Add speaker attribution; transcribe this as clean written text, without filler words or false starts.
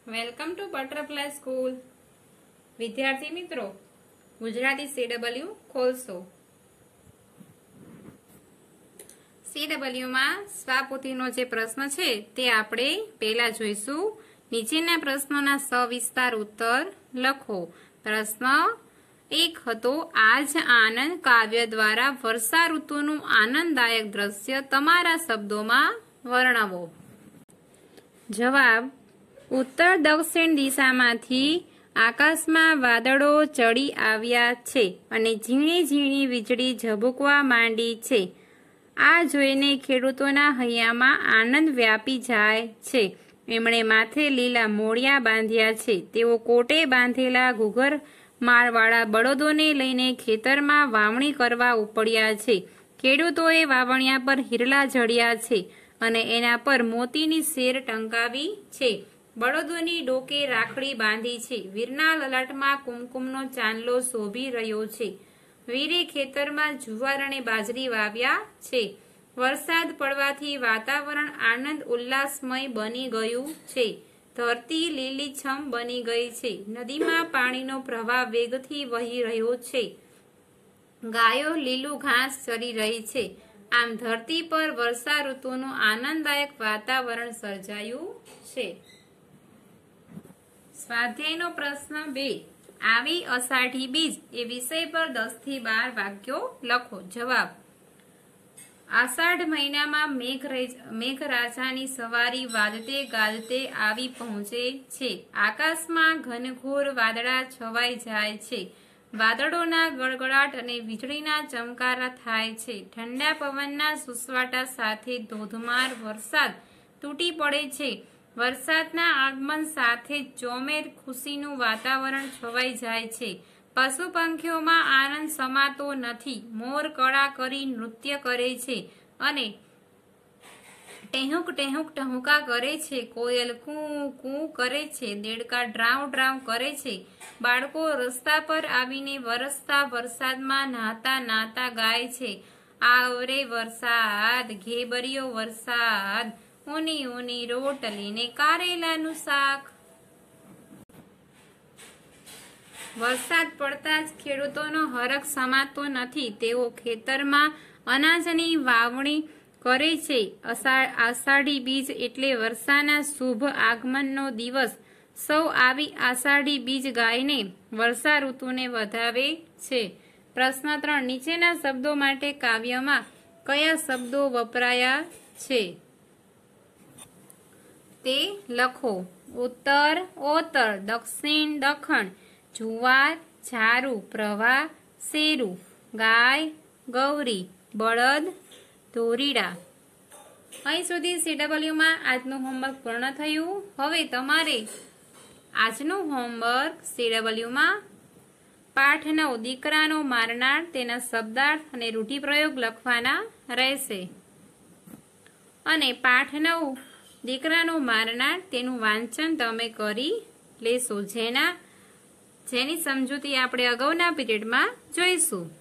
Speaker 1: Welcome to butterfly school. વિદ્યાર્થી મિત્રો, Gujarati CW ખોલશો. CW માં સ્વાપોથીનો જે પ્રશ્ન છે તે આપણે પહેલા જોઈશું. નીચેના પ્રશ્નોના સવિસ્તાર ઉત્તર લખો. પ્રશ્ન 1 હતો, આજ આનંદ કાવ્ય દ્વારા વર્ષા ઋતુનું આનંદદાયક દ્રશ્ય તમારા શબ્દોમાં વર્ણવો. જવાબ: ઉત્તર દક્ષિણ દિશામાંથી આકાશમાં વાદળો ચડી આવ્યા છે અને ઝીણી ઝીણી વીજળી ઝબૂકવા માંડી છે. આ જોઈને ખેડૂતોના હૈયામાં આનંદ વ્યાપી જાય છે. એમણે માથે લીલા મોળિયા બાંધ્યા છે. તેઓ કોટે બાંધેલા ઘૂઘર માળવાળા બળદોને લઈને ખેતરમાં વાવણી કરવા ઉપડ્યા છે. ખેડૂતોએ વાવણિયા પર હિરલા જડ્યા છે અને એના પર મોતીની સેર ટંકાવી છે. બળદોની ડોકે રાખડી બાંધી છે. વીરના લલાટમાં કુમકુમનો ચાંદલો શોભી રહ્યો છે. વીરે ખેતરમાં જુવાર અને બાજરી વાવ્યા છે. વરસાદ પડવાથી વાતાવરણ આનંદ ઉલ્લાસમય બની ગયું છે. ધરતી લીલીછમ બની ગઈ છે. નદીમાં પાણીનો પ્રવાહ વેગથી વહી રહ્યો છે. ગાયો લીલું ઘાસ ચરી રહી છે. આમ ધરતી પર વર્ષા ઋતુનું આનંદદાયક વાતાવરણ સર્જાયું છે. સ્વાધ્યાયનો પ્રશ્ન 2. આવી અષાઢી બીજ એ વિષય પર 10 થી 12 વાક્યો લખો. જવાબ: આષાઢ મહિનામાં મેઘરાજાની સવારી વાજતે ગાજતે આવી પહોંચે છે. આકાશમાં ઘનઘોર વાદળા છવાઈ જાય છે. વાદળોના ગડગડાટ અને વીજળીના ચમકારા થાય છે. ઠંડા પવનના સુસવાટા સાથે ધોધમાર વરસાદ તૂટી પડે છે. વરસાદના આગમન સાથે ચોમેર ખુશીનું વાતાવરણ છવાઈ જાય છે. પશુ પંખીઓમાં આનંદ સમાતો નથી. મોર કળા કરી નૃત્ય કરે છે અને ટેહુક ટેહુક ટહુકા કરે છે. કોયલ કૂ કૂ કરે છે. દેડકા ડ્રાઉ ડ્રાઉ કરે છે. બાળકો રસ્તા પર આવીને વરસતા વરસાદમાં નાહતા નાહતા ગાય છે. આવરે વરસાદ, ઘેબરિયો વરસાદ, ઊની ઊની રોટલી ને કારેલાનું શાક. વરસાદ પડતા જ ખેડૂતોનો હરખ સમાતો નથી. તેઓ ખેતરમાં અનાજની વાવણી કરે છે. આષાઢી બીજ એટલે વર્ષાના શુભ આગમનનો દિવસ. સૌ આવી આષાઢી બીજ ગાઈને વર્ષા ઋતુને વધાવે છે. પ્રશ્ન 3. નીચેના શબ્દો માટે કાવ્યમાં કયા શબ્દો વપરાયા છે તે લખો. ઉત્તર ઓતર, દક્ષિણ દખણ, જુવાર ઝારું, પ્રવાહ શેરું, ગાય ગૌરી, બળદ ધોરીડા. અહીં સુધી CW માં આજનું હોમવર્ક પૂર્ણ થયું. હવે તમારે આજનું હોમવર્ક CW માં પાઠ 9 દીકરાનો મારનાર, તેના શબ્દાર્થ અને રૂઢિપ્રયોગ લખવાના રહેશે. અને પાઠ 9 દીકરાનો મારનાર તેનું વાંચન તમે કરી લેશો, જેની સમજૂતી આપણે અગાઉના પીરિયડમાં જોઈશું.